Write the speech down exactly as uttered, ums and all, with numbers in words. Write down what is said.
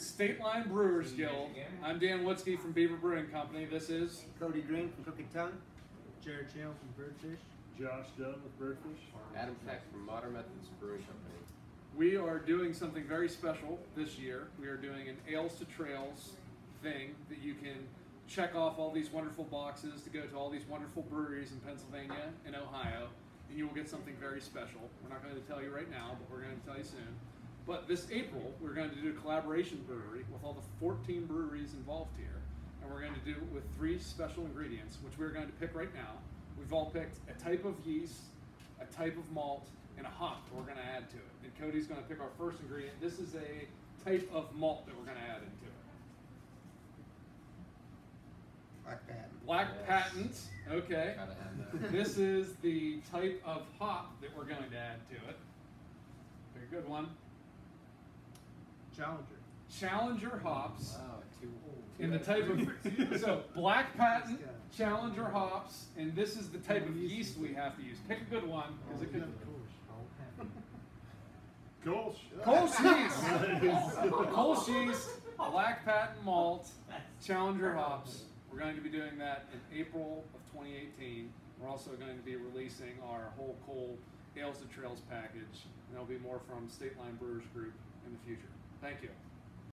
State Line Brewers Guild. I'm Dan Woodsky from Beaver Brewing Company. This is Cody Green from Cooking Tongue. Jared Channel from Birdfish. Josh Dunn with Birdfish. Adam Peck from Modern Methods Brewing Company. We are doing something very special this year. We are doing an Ales to Trails thing that you can check off all these wonderful boxes to go to all these wonderful breweries in Pennsylvania and Ohio, and you will get something very special. We're not going to tell you right now, but we're going to tell you soon. But this April, we're going to do a collaboration brewery with all the fourteen breweries involved here, and we're going to do it with three special ingredients, which we're going to pick right now. We've all picked a type of yeast, a type of malt, and a hop that we're going to add to it. And Cody's going to pick our first ingredient. This is a type of malt that we're going to add into it. Black Patent. Black Yes. Patent, okay. Gotta have that. This is the type of hop that we're going to add to it. Very good one. Challenger. Challenger hops. Wow, two. In the type of, so Black Patent, Challenger hops, and this is the type of yeast we have to use. Pick a good one, because it could. Kolsch. Kolsch yeast, Kolsch yeast, Black Patent malt, Challenger hops. We're going to be doing that in April of twenty eighteen. We're also going to be releasing our whole coal Ales to Trails package, and there'll be more from State Line Brewers Group in the future. Thank you.